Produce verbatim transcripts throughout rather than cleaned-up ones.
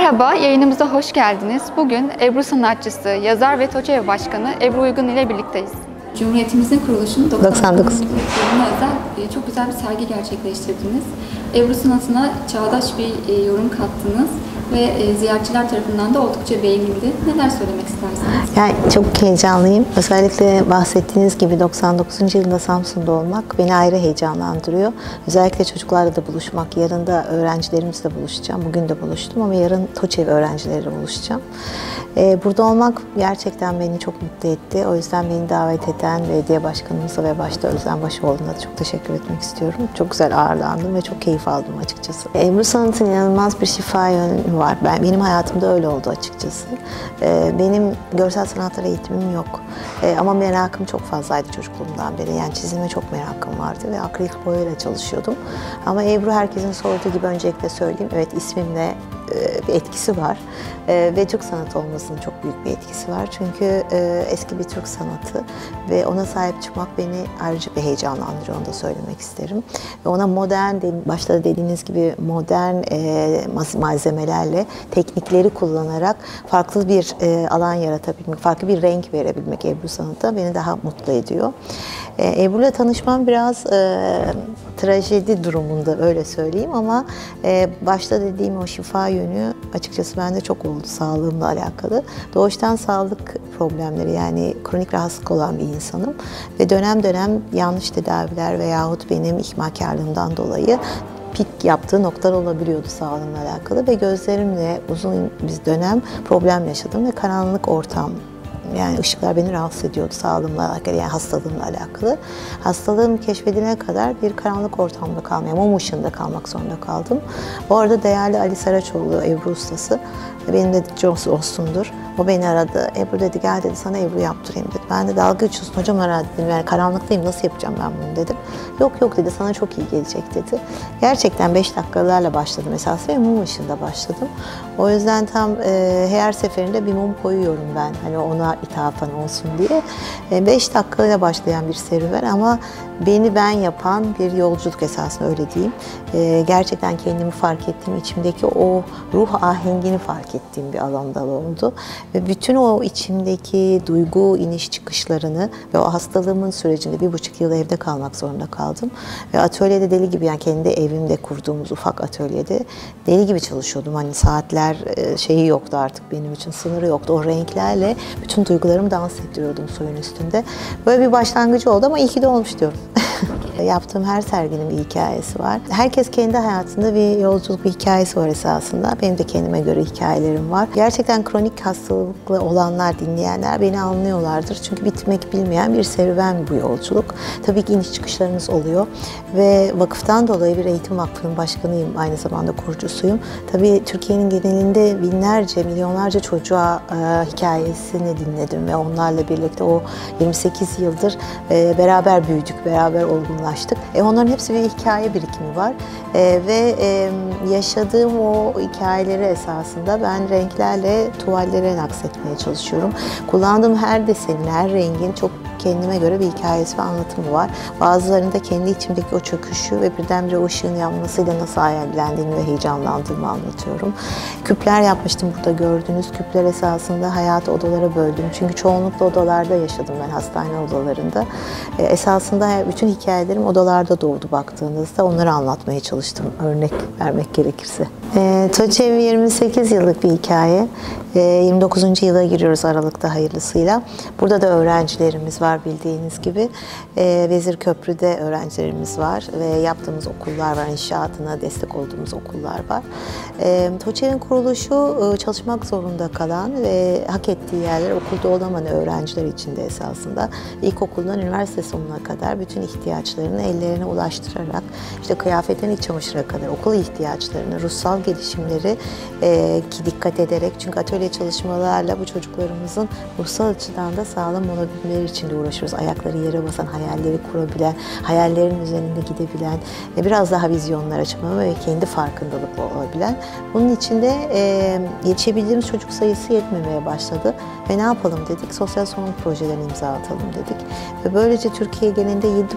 Merhaba, yayınımıza hoş geldiniz. Bugün Ebru sanatçısı, yazar ve TOÇEV Başkanı Ebru Uygun ile birlikteyiz. Cumhuriyetimizin kuruluşunun doksan dokuz yılına özel çok güzel bir sergi gerçekleştirdiniz. Ebru sanatına çağdaş bir yorum kattınız ve ziyaretçiler tarafından da oldukça beğenildi. Neler söylemek istersiniz? Yani çok heyecanlıyım. Özellikle bahsettiğiniz gibi doksan dokuzuncu yılında Samsun'da olmak beni ayrı heyecanlandırıyor. Özellikle çocuklarla da buluşmak. Yarın da öğrencilerimizle buluşacağım. Bugün de buluştum ama yarın TOÇEV öğrencileriyle buluşacağım. Ee, burada olmak gerçekten beni çok mutlu etti. O yüzden beni davet eden belediye başkanımıza ve başta Özlem Başoğlu'na da çok teşekkür etmek istiyorum. Çok güzel ağırlandım ve çok keyif aldım açıkçası. Ebru sanatın inanılmaz bir şifa yönü var. Ben, benim hayatımda öyle oldu açıkçası. Ee, benim görsel sanatlar eğitimim yok. Ee, ama merakım çok fazlaydı çocukluğumdan beri. Yani çizime çok merakım vardı ve akrilik boyayla çalışıyordum. Ama Ebru herkesin sorduğu gibi öncelikle söyleyeyim. Evet, ismimle bir etkisi var ee, ve Türk sanatı olmasının çok büyük bir etkisi var. Çünkü e, eski bir Türk sanatı ve ona sahip çıkmak beni ayrıca bir heyecanlandırıyor, onu da söylemek isterim. Ve ona modern, başta da dediğiniz gibi modern e, malzemelerle, teknikleri kullanarak farklı bir e, alan yaratabilmek, farklı bir renk verebilmek Ebru sanatı beni daha mutlu ediyor. E, Ebru'yla tanışmam biraz e, trajedi durumunda, öyle söyleyeyim, ama e, başta dediğim o şifa yönü açıkçası bende çok oldu sağlığımla alakalı. Doğuştan sağlık problemleri, yani kronik rahatsızlık olan bir insanım ve dönem dönem yanlış tedaviler veyahut benim ihmalkarlığımdan dolayı pik yaptığı noktalar olabiliyordu sağlığımla alakalı ve gözlerimle uzun bir dönem problem yaşadım ve karanlık ortam, yani ışıklar beni rahatsız ediyordu sağlığımla alakalı, yani hastalığımla alakalı. Hastalığım keşfedilene kadar bir karanlık ortamda kalmaya, mum ışığında kalmak zorunda kaldım. Bu arada değerli Ali Saraçoğlu, Ebru ustası, benim de dostumdur. O beni aradı. Ebru dedi, gel dedi, sana Ebru yaptırayım dedi. Ben de dalga geçiyorsun hocam herhalde dedim. Yani karanlıktayım, nasıl yapacağım ben bunu dedim. Yok yok dedi, sana çok iyi gelecek dedi. Gerçekten beş dakikalarla başladım esas ve mum ışığında başladım. O yüzden tam e, her seferinde bir mum koyuyorum ben. Hani ona ithafen olsun diye. E, beş dakikayla başlayan bir serüven ama beni ben yapan bir yolculuk esasında, öyle diyeyim. E, gerçekten kendimi fark ettiğim, içimdeki o ruh ahengini fark ettiğim bir alanda oldu. Ve bütün o içimdeki duygu iniş çıkışlarını ve o hastalığımın sürecinde bir buçuk yıl evde kalmak zorunda kaldım. Ve atölyede deli gibi, yani kendi evimde kurduğumuz ufak atölyede deli gibi çalışıyordum. Hani saatler şeyi yoktu artık benim için, sınırı yoktu. O renklerle bütün duygularımı dans ettiriyordum suyun üstünde. Böyle bir başlangıcı oldu ama iyi ki de olmuş diyorum. Yaptığım her serginin bir hikayesi var. Herkes kendi hayatında bir yolculuk, bir hikayesi var esasında. Benim de kendime göre hikayelerim var. Gerçekten kronik hastalıklı olanlar, dinleyenler beni anlıyorlardır. Çünkü bitmek bilmeyen bir serüven bu yolculuk. Tabii ki iniş çıkışlarınız oluyor. Ve vakıftan dolayı bir eğitim vakfının başkanıyım, aynı zamanda kurucusuyum. Tabii Türkiye'nin genelinde binlerce, milyonlarca çocuğa e, hikayesini dinledim ve onlarla birlikte o yirmi sekiz yıldır e, beraber büyüdük, beraber olgunlaştık. E, onların hepsi bir hikaye birikimi var. E, ve e, yaşadığım o hikayeleri esasında ben renklerle tuvallere naksetmeye çalışıyorum. Kullandığım her desenin, her rengin çok kendime göre bir hikayesi ve anlatımı var. Bazılarında kendi içimdeki o çöküşü ve birdenbire o ışığın yanmasıyla nasıl hayallendiğimi ve heyecanlandığımı anlatıyorum. Küpler yapmıştım burada gördüğünüz. Küpler esasında hayatı odalara böldüm. Çünkü çoğunlukla odalarda yaşadım ben, hastane odalarında. E, esasında bütün hikayelerim odalarda doğdu baktığınızda. Onları anlatmaya çalıştım, örnek vermek gerekirse. E, TOÇEV yirmi sekiz yıllık bir hikaye. E, yirmi dokuzuncu yıla giriyoruz Aralık'ta hayırlısıyla. Burada da öğrencilerimiz var bildiğiniz gibi. E, Vezirköprü'de öğrencilerimiz var ve yaptığımız okullar var, inşaatına destek olduğumuz okullar var. E, TOÇEV'in kuruluşu çalışmak zorunda kalan ve hak ettiği yerler okulda olamayan öğrenciler için de esasında ilkokuldan üniversite sonuna kadar bütün ihtiyaçlarını ellerine ulaştırarak, işte kıyafetten iç çamaşıra kadar okul ihtiyaçlarını, ruhsal gelişimleri e, ki dikkat ederek, çünkü atölye çalışmalarla bu çocuklarımızın ruhsal açıdan da sağlam olabilmeleri için de uğraşıyoruz. Ayakları yere basan, hayalleri kurabilen, hayallerin üzerinde gidebilen, e, biraz daha vizyonlar açmalı ve kendi farkındalıklı olabilen. Bunun için de e, yetişebildiğimiz çocuk sayısı yetmemeye başladı ve ne yapalım dedik? Sosyal sorumluluk projelerini imza atalım dedik. Ve böylece Türkiye genelinde yedi buçuk milyon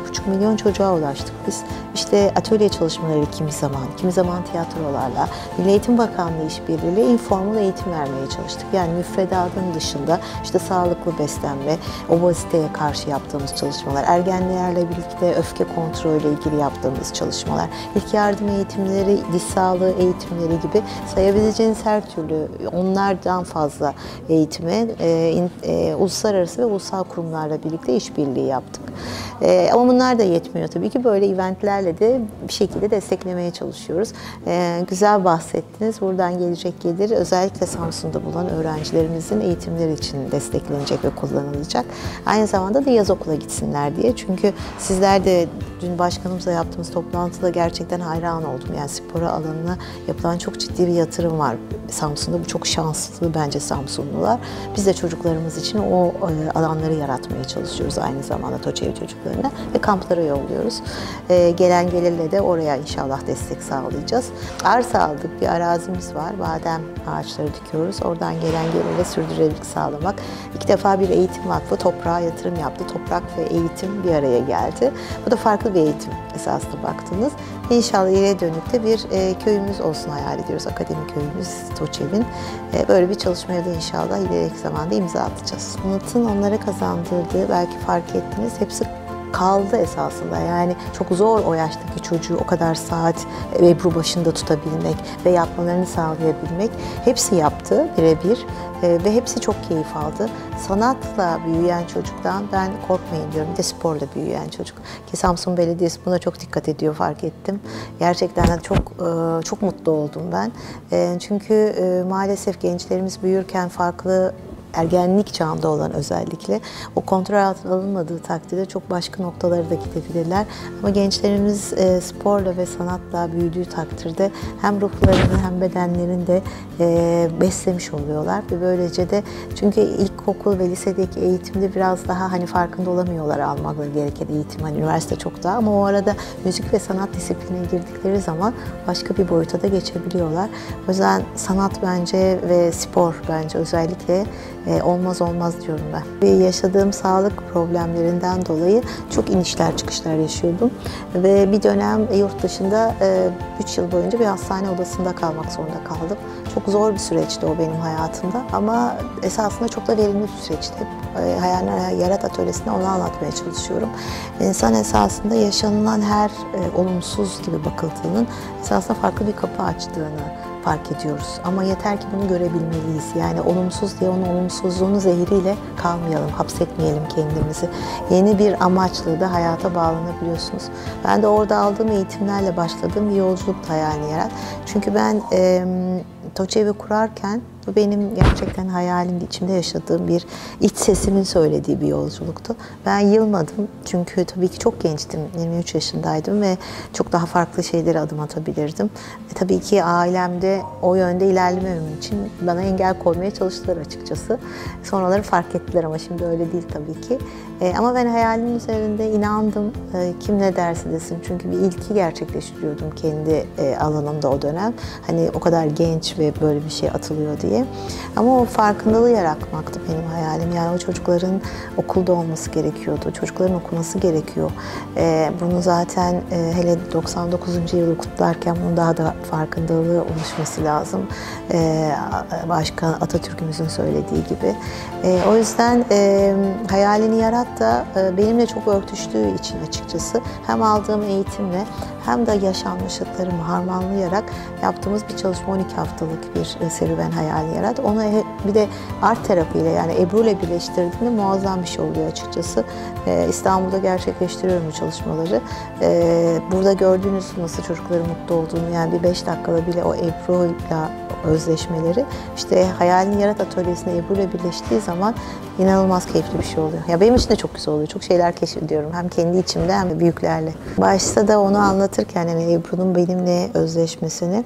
milyon çocuğa ulaştık biz. İşte atölye çalışmaları kimi zaman, kimi zaman tiyatrolarla, Milli Eğitim Bakanlığı işbirliğiyle informal eğitim vermeye çalıştık. Yani müfredatın dışında işte sağlıklı beslenme, obeziteye karşı yaptığımız çalışmalar, ergenlerle birlikte öfke kontrolü ile ilgili yaptığımız çalışmalar, ilk yardım eğitimleri, diş sağlığı eğitimleri gibi sayabileceğiniz her türlü onlardan fazla eğitime e, in, e, uluslararası ve ulusal kurumlarla birlikte işbirliği yaptık. E, ama bunlar da yetmiyor tabii ki. Böyle eventlerle de bir şekilde desteklemeye çalışıyoruz. E, güzel bahsettiniz. Buradan gelecek gelir özellikle Samsun'da bulunan öğrencilerimizin eğitimleri için desteklenecek ve kullanılacak. Aynı zamanda da yaz okula gitsinler diye. Çünkü sizler de dün başkanımızla yaptığımız toplantıda gerçekten hayran oldum. Yani spor alanına yapılan çok ciddi bir yatırım var Samsun'da. Bu çok şanslı bence Samsunlular. Biz de çocuklarımız için o alanları yaratmaya çalışıyoruz aynı zamanda TOÇEV çocuklarına ve kamplara yolluyoruz. Ee, gelen gelirle de oraya inşallah destek sağlayacağız. Arsa aldık, bir arazimiz var. Badem ağaçları dikiyoruz. Oradan gelen gelirle sürdürülebilirlik sağlamak. İlk defa bir eğitim vakfı toprağa yatırım yaptı. Toprak ve eğitim bir araya geldi. Bu da farklı bir eğitim esasında baktınız. İnşallah ileriye dönük de bir e, köyümüz olsun hayal ediyoruz. Akademik köyümüz TOÇEV'in. E, böyle bir çalışmaya da inşallah ileriki zamanda imza atacağız. Sanatın onlara kazandırdığı, belki fark ettiniz, hepsi kaldı esasında. Yani çok zor o yaştaki çocuğu o kadar saat Ebru başında tutabilmek ve yapmalarını sağlayabilmek. Hepsi yaptı birebir e, ve hepsi çok keyif aldı. Sanatla büyüyen çocuktan ben korkmayın diyorum. Bir de sporla büyüyen çocuk. Ki Samsun Belediyesi buna çok dikkat ediyor, fark ettim. Gerçekten de çok e, çok mutlu oldum ben. E, çünkü e, maalesef gençlerimiz büyürken farklı ergenlik çağında olan özellikle o kontrol altına alınmadığı takdirde çok başka noktalara da gidebilirler. Ama gençlerimiz e, sporla ve sanatla büyüdüğü takdirde hem ruhlarını hem bedenlerini de e, beslemiş oluyorlar ve böylece de, çünkü ilkokul ve lisedeki eğitimde biraz daha hani farkında olamıyorlar almaları gereken eğitim. Hani üniversite çok daha, ama o arada müzik ve sanat disiplinine girdikleri zaman başka bir boyuta da geçebiliyorlar. O yüzden sanat bence ve spor bence özellikle E, olmaz olmaz diyorum ben. Ve yaşadığım sağlık problemlerinden dolayı çok inişler çıkışlar yaşıyordum. Ve bir dönem yurt dışında üç e, yıl boyunca bir hastane odasında kalmak zorunda kaldım. Çok zor bir süreçti o benim hayatımda, ama esasında çok da verimli bir süreçti. E, Hayaller Yarat Atölyesi'nde onu anlatmaya çalışıyorum. İnsan esasında yaşanılan her e, olumsuz gibi bakıldığının esasında farklı bir kapı açtığını fark ediyoruz. Ama yeter ki bunu görebilmeliyiz. Yani olumsuz diye onun olumsuzluğunu zehriyle kalmayalım, hapsetmeyelim kendimizi. Yeni bir amaçla da hayata bağlanabiliyorsunuz. Ben de orada aldığım eğitimlerle başladığım bir yolculuktu Hayalini Yarat. Çünkü ben e, TOÇEV'i kurarken bu benim gerçekten hayalimde, içimde yaşadığım bir iç sesimin söylediği bir yolculuktu. Ben yılmadım çünkü tabii ki çok gençtim, yirmi üç yaşındaydım ve çok daha farklı şeylere adım atabilirdim. E, tabii ki ailemde o yönde ilerlemem için bana engel koymaya çalıştılar açıkçası. Sonraları fark ettiler ama şimdi öyle değil tabii ki. E, ama ben hayalimin üzerinde inandım. E, kim ne derse desin, çünkü bir ilki gerçekleştiriyordum kendi e, alanımda o dönem. Hani o kadar genç ve böyle bir şey atılıyor diye. Ama o farkındalığı yaratmaktı benim hayalim. Yani o çocukların okulda olması gerekiyordu. Çocukların okuması gerekiyor. Ee, bunu zaten e, hele doksan dokuzuncu yılı kutlarken bunun daha da farkındalığı oluşması lazım. Ee, Başkan Atatürk'ümüzün söylediği gibi. Ee, o yüzden e, Hayalini Yarat da e, benimle çok örtüştüğü için açıkçası hem aldığım eğitimle hem de yaşanmışlıklarımı harmanlayarak yaptığımız bir çalışma, on iki haftalık bir serüven Hayalini Yarat. Onu bir de art terapiyle, yani Ebru ile birleştirdiğinde muazzam bir şey oluyor açıkçası. Ee, İstanbul'da gerçekleştiriyorum bu çalışmaları. Ee, burada gördüğünüz nasıl çocukların mutlu olduğunu, yani bir beş dakikada bile o Ebru'yla özleşmeleri, işte Hayalini Yarat Atölyesi'nde Ebru ile birleştiği zaman inanılmaz keyifli bir şey oluyor. Ya benim için de çok güzel oluyor. Çok şeyler keşfediyorum. Hem kendi içimde hem de büyüklerle. Başta da onu anlatırken yani Ebru'nun benimle özleşmesini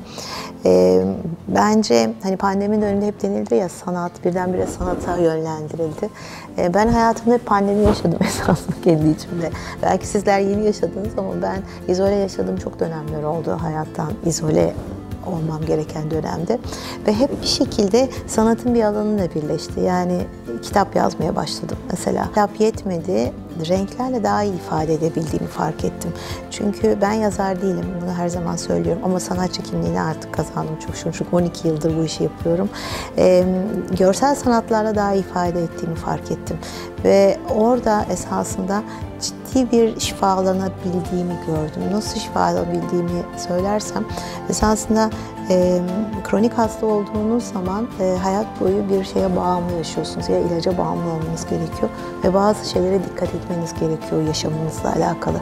e, bence hani pandemi döneminde hep denildi ya, sanat birdenbire sanata yönlendirildi. E, ben hayatımda hep pandemi yaşadım esasında kendi içimde. Belki sizler yeni yaşadınız ama ben izole yaşadığım çok dönemler oldu hayattan izole olmam gereken dönemde. Ve hep bir şekilde sanatın bir alanıyla birleşti. Yani kitap yazmaya başladım mesela. Kitap yetmedi, renklerle daha iyi ifade edebildiğimi fark ettim. Çünkü ben yazar değilim, bunu her zaman söylüyorum ama sanatçı kimliğini artık kazandım çok şükür. Çünkü on iki yıldır bu işi yapıyorum. Ee, görsel sanatlarla daha iyi ifade ettiğimi fark ettim. Ve orada esasında ciddi bir şifalanabildiğimi gördüm. Nasıl şifalanabildiğimi söylersem, esasında e, kronik hasta olduğunuz zaman e, hayat boyu bir şeye bağımlı yaşıyorsunuz. Ya ilaca bağımlı olmanız gerekiyor ve bazı şeylere dikkat etmeniz gerekiyor yaşamınızla alakalı.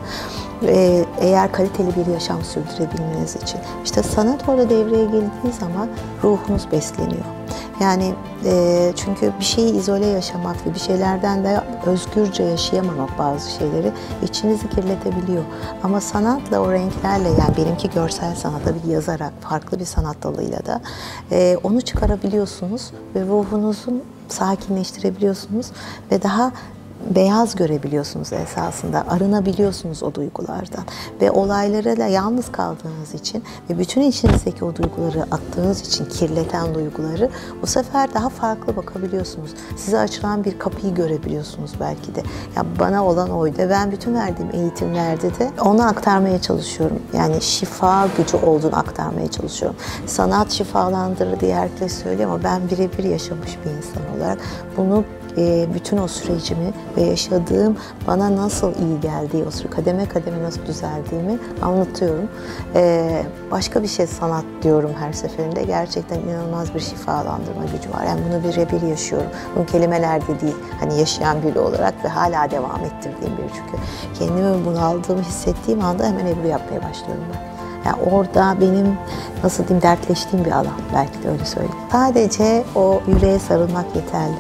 E, eğer kaliteli bir yaşam sürdürebilmeniz için. İşte sanat orada devreye girdiği zaman ruhunuz besleniyor. Yani e, çünkü bir şeyi izole yaşamak ve bir şeylerden de özgürce yaşayamamak bazı şeyleri içinizi kirletebiliyor. Ama sanatla, o renklerle, yani benimki görsel sanat, tabii yazarak, farklı bir sanat dalıyla da e, onu çıkarabiliyorsunuz ve ruhunuzu sakinleştirebiliyorsunuz ve daha beyaz görebiliyorsunuz esasında, arınabiliyorsunuz o duygulardan ve olaylara da yalnız kaldığınız için ve bütün içinizdeki o duyguları attığınız için, kirleten duyguları, bu sefer daha farklı bakabiliyorsunuz. Size açılan bir kapıyı görebiliyorsunuz belki de. Ya bana olan oydu. Ben bütün verdiğim eğitimlerde de onu aktarmaya çalışıyorum. Yani şifa gücü olduğunu aktarmaya çalışıyorum. Sanat şifalandırır diye herkes söylüyor ama ben birebir yaşamış bir insan olarak bunu, bütün o sürecimi ve yaşadığım, bana nasıl iyi geldiği, o süre kademe kademe nasıl düzeldiğimi anlatıyorum. Ee, başka bir şey sanat diyorum her seferinde. Gerçekten inanılmaz bir şifalandırma gücü var. Yani bunu birebir yaşıyorum. Bunu kelimelerde değil, hani yaşayan biri olarak ve hala devam ettirdiğim biri çünkü. Kendimi bunaldığımı hissettiğim anda hemen Ebru yapmaya başlıyorum ben. Yani orada benim, nasıl diyeyim, dertleştiğim bir alan, belki de öyle söyleyeyim. Sadece o yüreğe sarılmak yeterli.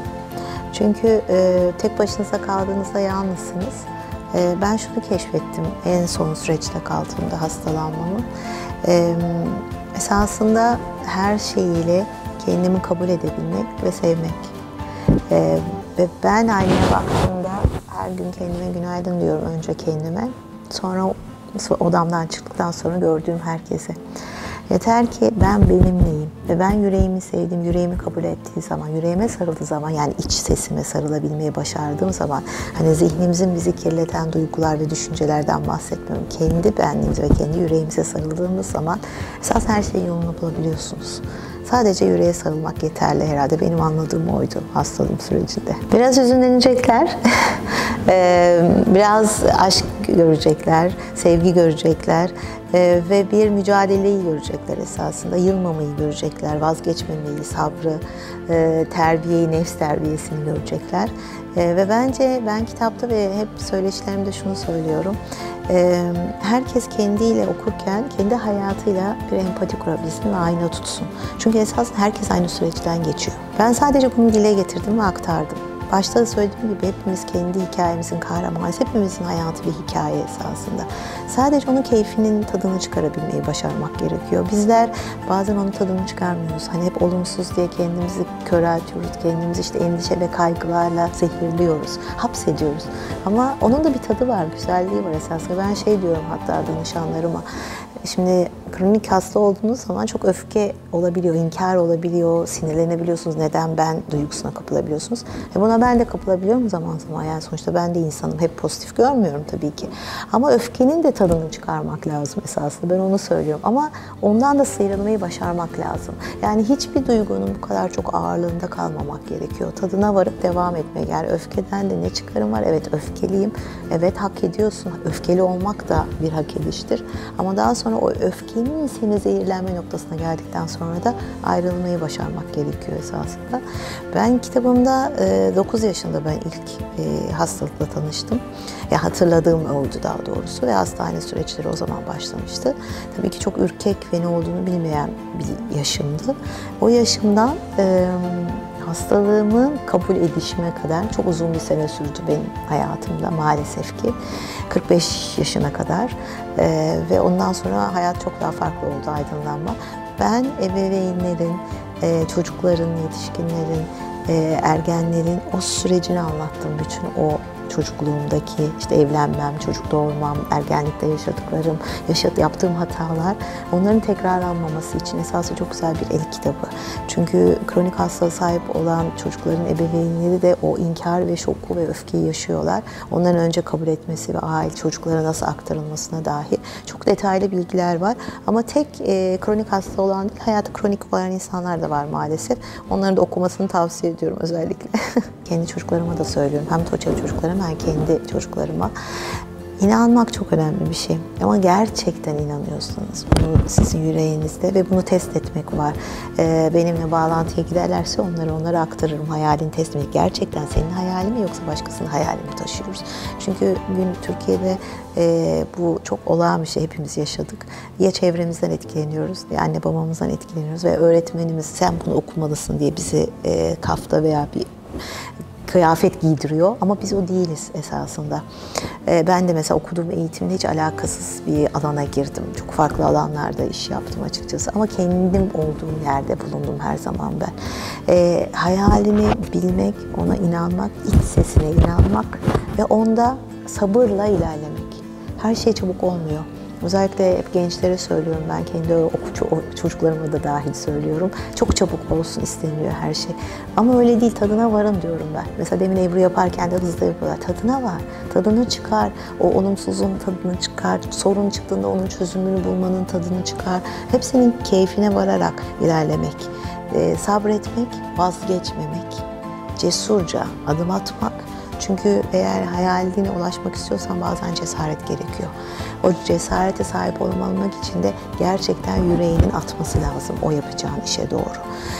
Çünkü e, tek başınıza kaldığınızda yalnızsınız. E, ben şunu keşfettim en son süreçte kaldığımda, hastalanmamı. E, esasında her şeyiyle kendimi kabul edebilmek ve sevmek. E, ve ben aynaya baktığımda her gün kendime günaydın diyorum, önce kendime. Sonra odamdan çıktıktan sonra gördüğüm herkese. Yeter ki ben benimleyim ve ben yüreğimi sevdiğim, yüreğimi kabul ettiği zaman, yüreğime sarıldığı zaman, yani iç sesime sarılabilmeyi başardığım zaman, hani zihnimizin bizi kirleten duygular ve düşüncelerden bahsetmiyorum. Kendi benliğimize ve kendi yüreğimize sarıldığımız zaman esas her şeyin yolunu bulabiliyorsunuz. Sadece yüreğe sarılmak yeterli herhalde. Benim anladığım oydu hastalığım sürecinde. Biraz hüzünlenecekler, biraz aşk görecekler, sevgi görecekler ve bir mücadeleyi görecekler esasında. Yılmamayı görecekler, vazgeçmemeyi, sabrı, terbiyeyi, nefs terbiyesini görecekler. Ve bence ben kitapta ve hep söyleşilerimde şunu söylüyorum. Herkes kendiyle okurken kendi hayatıyla bir empati kurabilsin ve ayna tutsun. Çünkü esasında herkes aynı süreçten geçiyor. Ben sadece bunu dile getirdim ve aktardım. Başta da söylediğim gibi hepimiz kendi hikayemizin kahramanıyız. Hepimizin hayatı bir hikaye esasında. Sadece onun keyfinin tadını çıkarabilmeyi başarmak gerekiyor. Bizler bazen onun tadını çıkarmıyoruz. Hani hep olumsuz diye kendimizi köreltiyoruz. Kendimizi işte endişe ve kaygılarla zehirliyoruz. Hapsediyoruz. Ama onun da bir tadı var, güzelliği var esasında. Ben şey diyorum hatta danışanlarıma. Şimdi kronik hasta olduğunuz zaman çok öfke olabiliyor, inkar olabiliyor, sinirlenebiliyorsunuz. Neden ben duygusuna kapılabiliyorsunuz. E buna ben de kapılabiliyorum zaman zaman. Yani sonuçta ben de insanım. Hep pozitif görmüyorum tabii ki. Ama öfkenin de tadını çıkarmak lazım esasında. Ben onu söylüyorum. Ama ondan da sıyrılmayı başarmak lazım. Yani hiçbir duygunun bu kadar çok ağırlığında kalmamak gerekiyor. Tadına varıp devam etmek. Yani öfkeden de ne çıkarım var? Evet, öfkeliyim. Evet, hak ediyorsun. Öfkeli olmak da bir hak ediştir. Ama daha sonra o öfkenin seni zehirlenme noktasına geldikten sonra da ayrılmayı başarmak gerekiyor esasında. Ben kitabımda dokuz yaşında ben ilk hastalıkla tanıştım. Ya hatırladığım oldu daha doğrusu ve hastane süreçleri o zaman başlamıştı. Tabii ki çok ürkek ve ne olduğunu bilmeyen bir yaşımdı. O yaşımdan hastalığımı kabul edişime kadar çok uzun bir sene sürdü benim hayatımda maalesef ki. kırk beş yaşına kadar ee, ve ondan sonra hayat çok daha farklı oldu, aydınlanma. Ben ebeveynlerin, e, çocukların, yetişkinlerin, e, ergenlerin o sürecini anlattım, bütün o çocukluğumdaki işte evlenmem, çocuk doğurmam, ergenlikte yaşadıklarım, yaşat, yaptığım hatalar, onların tekrarlanmaması için esasında çok güzel bir el kitabı. Çünkü kronik hastalığa sahip olan çocukların ebeveynleri de o inkar ve şoku ve öfkeyi yaşıyorlar. Onların önce kabul etmesi ve aile çocuklara nasıl aktarılmasına dair çok detaylı bilgiler var. Ama tek e, kronik hasta olan değil, hayatı kronik olan insanlar da var maalesef. Onların da okumasını tavsiye ediyorum özellikle. Kendi çocuklarıma da söylüyorum. Hem Tuğçe çocuklarıma hem kendi çocuklarıma. İnanmak çok önemli bir şey. Ama gerçekten inanıyorsanız, bunu sizin yüreğinizde ve bunu test etmek var. Ee, benimle bağlantıya giderlerse onları onlara aktarırım. Hayalini test etmek. Gerçekten senin hayalin mi yoksa başkasının hayalini mi taşıyoruz? Çünkü bugün Türkiye'de e, bu çok olağan bir şey. Hepimiz yaşadık. Ya çevremizden etkileniyoruz, ya anne babamızdan etkileniyoruz ve öğretmenimiz sen bunu okumalısın diye bizi e, kafta veya bir kıyafet giydiriyor ama biz o değiliz esasında. Ee, ben de mesela okuduğum eğitimle hiç alakasız bir alana girdim. Çok farklı alanlarda iş yaptım açıkçası ama kendim olduğum yerde bulundum her zaman ben. Ee, hayalini bilmek, ona inanmak, iç sesine inanmak ve onda sabırla ilerlemek. Her şey çabuk olmuyor. Özellikle hep gençlere söylüyorum, ben kendi okul çocuklarıma da dahil söylüyorum. Çok çabuk olsun isteniyor her şey. Ama öyle değil, tadına varın diyorum ben. Mesela demin Ebru yaparken de hızlı yapıyorlar. Tadına var, tadını çıkar. O olumsuzluğun tadını çıkar. Sorun çıktığında onun çözümünü bulmanın tadını çıkar. Hepsinin keyfine vararak ilerlemek. Ee, sabretmek, vazgeçmemek. Cesurca adım atmak. Çünkü eğer hayaline ulaşmak istiyorsan bazen cesaret gerekiyor. O cesarete sahip olmak için de gerçekten yüreğinin atması lazım o yapacağın işe doğru.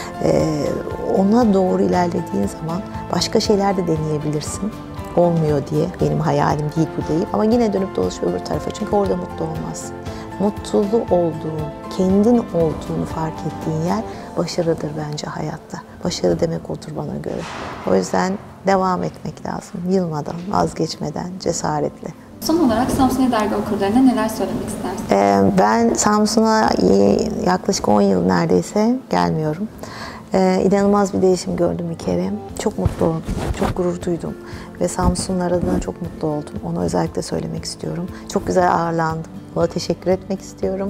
Ee, ona doğru ilerlediğin zaman başka şeyler de deneyebilirsin. Olmuyor diye, benim hayalim değil bu değil ama yine dönüp dolaşıp öbür tarafa, çünkü orada mutlu olmazsın. Mutlu olduğun, kendin olduğunu fark ettiğin yer başarıdır bence hayatta. Başarı demek odur bana göre. O yüzden devam etmek lazım. Yılmadan, vazgeçmeden, cesaretle. Son olarak Samsun Dergi okurlarına neler söylemek istersin? Ee, ben Samsun'a yaklaşık on yıl neredeyse gelmiyorum. Ee, inanılmaz bir değişim gördüm bir kere. Çok mutlu oldum, çok gurur duydum. Ve Samsunlar adına çok mutlu oldum. Onu özellikle söylemek istiyorum. Çok güzel ağırlandım. Ona teşekkür etmek istiyorum.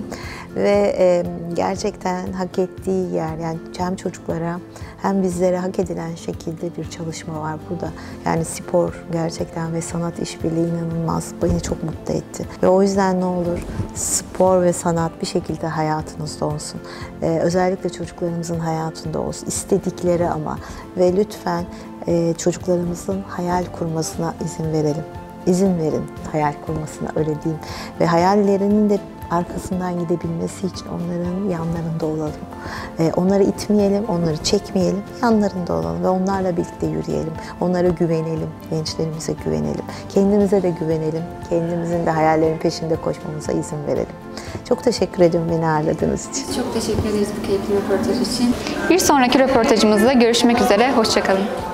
Ve e, gerçekten hak ettiği yer, yani hem çocuklara hem bizlere hak edilen şekilde bir çalışma var burada. Yani spor gerçekten ve sanat işbirliği inanılmaz. Beni çok mutlu etti. Ve o yüzden ne olur spor ve sanat bir şekilde hayatınızda olsun. Ee, özellikle çocuklarımızın hayatında olsun. İstedikleri ama. Ve lütfen e, çocuklarımızın hayal kurmasına izin verelim. İzin verin hayal kurmasına, öyle diyeyim. Ve hayallerinin de arkasından gidebilmesi için onların yanlarında olalım. Ee, onları itmeyelim, onları çekmeyelim, yanlarında olalım ve onlarla birlikte yürüyelim. Onlara güvenelim, gençlerimize güvenelim. Kendimize de güvenelim. Kendimizin de hayallerin peşinde koşmamıza izin verelim. Çok teşekkür ediyorum beni ağırladığınız için. Çok teşekkür ederiz bu keyifli röportaj için. Bir sonraki röportajımızda görüşmek üzere, hoşça kalın.